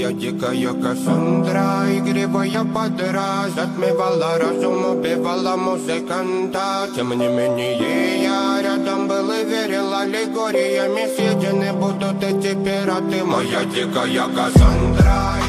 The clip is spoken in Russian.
Моя дикая Кассандра, игривая подра, затмевала разум, убивала музыканта. Тем не менее я рядом был и верил аллегориями. Съедены будут эти пираты. Моя дикая Кассандра.